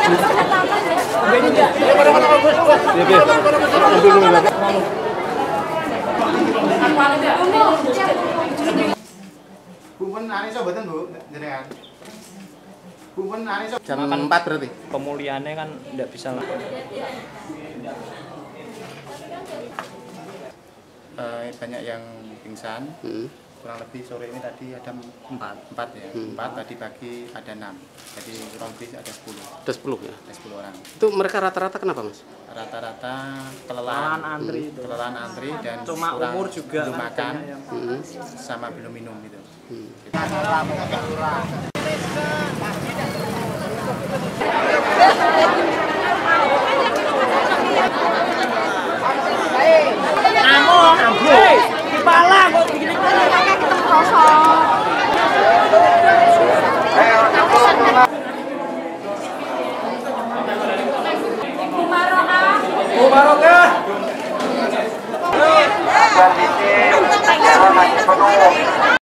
Jam 4 berarti? Pemulihannya kan tidak bisa lah. Banyak yang pingsan. Kurang lebih sore ini tadi ada 4 ya. 4 tadi pagi ada 6. Jadi kurang lebih ada 10. Ada 10 ya? Ada 10 orang. Itu mereka rata-rata kenapa, Mas? Rata-rata kelelahan antri dan cuma umur juga belum makan sama belum minum gitu. Kepala kok begini. Bu Barokah.